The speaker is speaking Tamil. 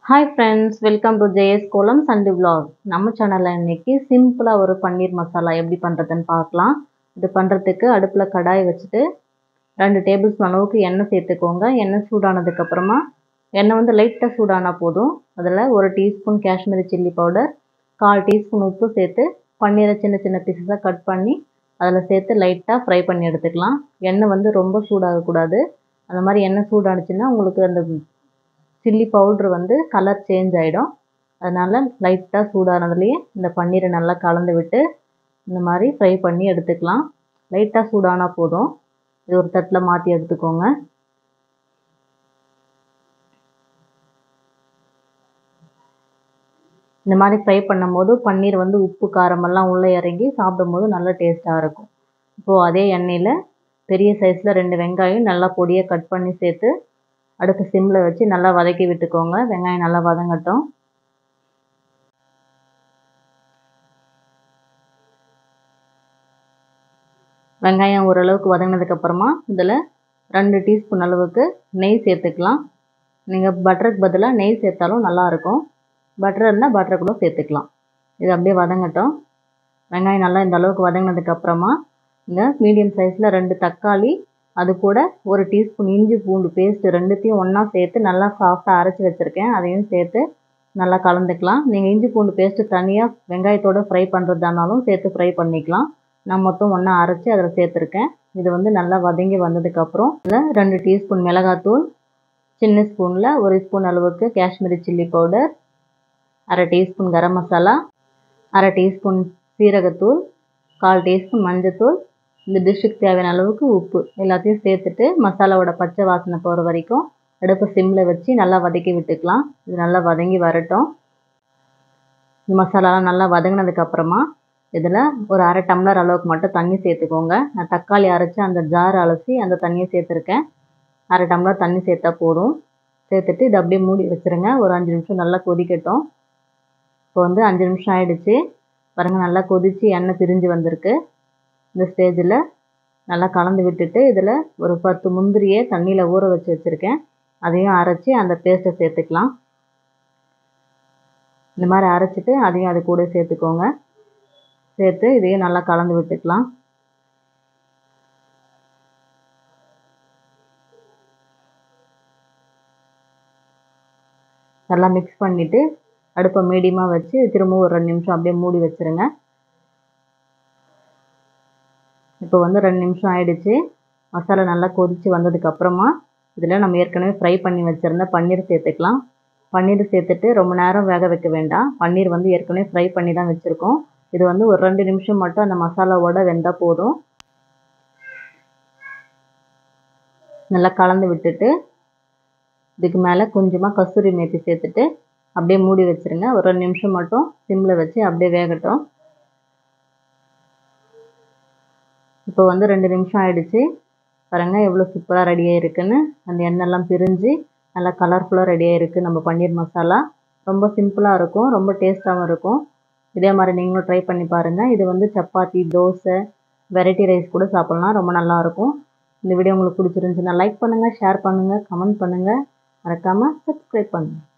Hi friends, welcome to JS Kolam Sunday vlog. நம்ம சேனல்ல இன்னைக்கு சிம்பிளா ஒரு பன்னீர் மசாலா எப்படி பண்றதுன்னு பார்க்கலாம். இது பண்றதுக்கு அடுப்புல கடாய் வச்சுட்டு 2 டேபிள் ஸ்பூன் அளவுக்கு எண்ணெய் சேர்த்துக்கோங்க. எண்ணெய் சூடானதுக்கு அப்புறமா எண்ணெய் வந்து லைட்டா சூடானா போதும். அதுல 1 teaspoon Kashmiri chilli powder, 1/4 teaspoon உப்பு சேர்த்து பன்னீரை சின்ன சின்ன பீசஸா கட் பண்ணி அதில் சேர்த்து லைட்டா ஃப்ரை பண்ணி எடுத்துக்கலாம். எண்ணெய் வந்து ரொம்ப சூடாக கூடாது. அந்த மாதிரி எண்ணெய் சூடானுச்சுன்னா உங்களுக்கு அந்த சில்லி பவுட்ரு வந்து கலர் சேஞ்ச் ஆகிடும். அதனால் லைட்டாக சூடானதுலேயே இந்த பன்னீரை நல்லா கலந்து விட்டு இந்த மாதிரி ஃப்ரை பண்ணி எடுத்துக்கலாம். லைட்டாக சூடானா போதும். இது ஒரு தட்டில் மாற்றி எடுத்துக்கோங்க. இந்த மாதிரி ஃப்ரை பண்ணும்போது பன்னீர் வந்து உப்பு காரமெல்லாம் உள்ளே இறங்கி சாப்பிடும்போது நல்லா டேஸ்ட்டாக இருக்கும். இப்போது அதே எண்ணெயில் பெரிய சைஸில் 2 வெங்காயம் நல்லா பொடியாக கட் பண்ணி சேர்த்து அடுப்பு சிம்மில் வச்சு நல்லா வதக்கி விட்டுக்கோங்க. வெங்காயம் நல்லா வதங்கட்டும். வெங்காயம் ஓரளவுக்கு வதங்கினதுக்கப்புறமா இதில் 2 டீஸ்பூன் அளவுக்கு நெய் சேர்த்துக்கலாம். நீங்கள் பட்டருக்கு பதிலாக நெய் சேர்த்தாலும் நல்லாயிருக்கும். பட்டர் இருந்தால் பட்டரை கூட சேர்த்துக்கலாம். இது அப்படியே வதங்கட்டும். வெங்காயம் நல்லா இந்த அளவுக்கு வதங்கினதுக்கப்புறமா இந்த மீடியம் சைஸில் 2 தக்காளி, அது கூட 1 டீஸ்பூன் இஞ்சி பூண்டு பேஸ்ட்டு ரெண்டுத்தையும் ஒன்றா சேர்த்து நல்லா சாஃப்டாக அரைச்சி வச்சுருக்கேன். அதையும் சேர்த்து நல்லா கலந்துக்கலாம். நீங்கள் இஞ்சி பூண்டு பேஸ்ட்டு தனியாக வெங்காயத்தோடு ஃப்ரை பண்ணுறதானாலும் சேர்த்து ஃப்ரை பண்ணிக்கலாம். நான் மொத்தம் ஒன்றா அரைச்சி அதில் சேர்த்துருக்கேன். இது வந்து நல்லா வதங்கி வந்ததுக்கப்புறம் இதில் 2 டீஸ்பூன் மிளகாத்தூள், சின்ன ஸ்பூனில் 1 ஸ்பூன் அளவுக்கு Kashmiri chilli powder, 1/2 teaspoon garam masala, 1/2 teaspoon சீரகத்தூள், 1/4 டீஸ்பூன் மஞ்சத்தூள், இந்த டிஷ்ஷுக்கு தேவையான அளவுக்கு உப்பு எல்லாத்தையும் சேர்த்துட்டு மசாலாவோட பச்சை வாசனை போகிற வரைக்கும் அடுப்பை சிம்மில் வச்சு நல்லா வதக்கி விட்டுக்கலாம். இது நல்லா வதங்கி வரட்டும். இந்த மசாலாலாம் நல்லா வதங்கினதுக்கப்புறமா இதில் ஒரு 1/2 டம்ளர் அளவுக்கு மட்டும் தண்ணி சேர்த்துக்கோங்க. நான் தக்காளி அரைச்சி அந்த ஜார் அலசி அந்த தண்ணியை சேர்த்துருக்கேன். 1/2 டம்ளர் தண்ணி சேர்த்தா போதும். சேர்த்துட்டு இதை அப்படியே மூடி வச்சுருங்க. ஒரு 5 நிமிஷம் நல்லா கொதிக்கட்டும். இப்போ வந்து 5 நிமிஷம் ஆயிடுச்சு. பாருங்கள், நல்லா கொதித்து எண்ணெய் பிரிஞ்சு வந்திருக்கு. இந்த ஸ்டேஜில் நல்லா கலந்து விட்டுட்டு இதில் ஒரு 10 முந்திரியை தண்ணியில் ஊற வச்சு வச்சுருக்கேன். அதையும் அரைச்சி அந்த பேஸ்ட்டை சேர்த்துக்கலாம். இந்த மாதிரி அரைச்சிட்டு அதையும் அது கூட சேர்த்துக்கோங்க. சேர்த்து இதையும் நல்லா கலந்து விட்டுக்கலாம். நல்லா மிக்ஸ் பண்ணிவிட்டு அடுப்பை மீடியமாக வச்சு திரும்பவும் ஒரு 2 நிமிஷம் அப்படியே மூடி வச்சுருங்க. இப்போ வந்து 2 நிமிஷம் ஆயிடுச்சு. மசாலா நல்லா கொதித்து வந்ததுக்கப்புறமா இதில் நம்ம ஏற்கனவே ஃப்ரை பண்ணி வச்சுருந்த பன்னீர் சேர்த்துக்கலாம். பன்னீர் சேர்த்துட்டு ரொம்ப நேரம் வேக வைக்க வேண்டாம். பன்னீர் வந்து ஏற்கனவே ஃப்ரை பண்ணி தான் வச்சுருக்கோம். இது வந்து ஒரு 2 நிமிஷம் மட்டும் அந்த மசாலாவோட வெந்தால் போதும். நல்லா கலந்து விட்டுட்டு இதுக்கு மேலே கொஞ்சமாக கஸ்தூரி மேத்தி சேர்த்துட்டு அப்படியே மூடி வச்சுருங்க. ஒரு 2 நிமிஷம் மட்டும் சிம்மில் வச்சு அப்படியே வேகட்டும். இப்போ வந்து 2 நிமிஷம் ஆயிடுச்சு. பாருங்கள் எவ்வளோ சூப்பராக ரெடியாக இருக்குன்னு. அந்த எண்ணெய்லாம் பிரிஞ்சு நல்லா கலர்ஃபுல்லாக ரெடியாக இருக்குது நம்ம பன்னீர் மசாலா. ரொம்ப சிம்பிளாக இருக்கும், ரொம்ப டேஸ்ட்டாகவும் இருக்கும். இதே மாதிரி நீங்களும் ட்ரை பண்ணி பாருங்கள். இது வந்து சப்பாத்தி, தோசை, வெரைட்டி ரைஸ் கூட சாப்பிட்லாம். ரொம்ப நல்லாயிருக்கும். இந்த வீடியோ உங்களுக்கு பிடிச்சிருந்துச்சுன்னா லைக் பண்ணுங்கள், ஷேர் பண்ணுங்கள், கமெண்ட் பண்ணுங்கள். மறக்காமல் சப்ஸ்கிரைப் பண்ணுங்கள்.